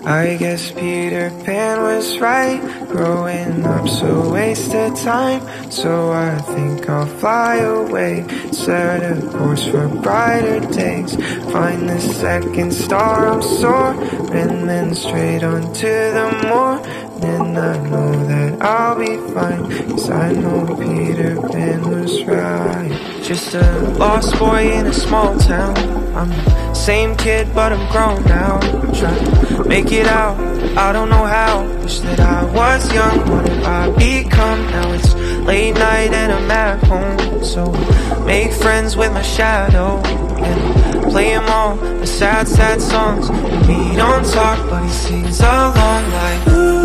I guess Peter Pan was right. Growing up's a waste of time. So I think I'll fly away, set a course for brighter days. Find the second star, I'm soaring, then straight on to the morning. I know that I'll be fine, 'cause I know Peter Pan was right. Just a lost boy in a small town. I'm the same kid, but I'm grown now. I'm trying to make it out, I don't know how. Wish that I was young, what have I become? Now it's late night and I'm at home, so make friends with my shadow and play him all the sad, sad songs. We don't talk, but he sings along like ooh.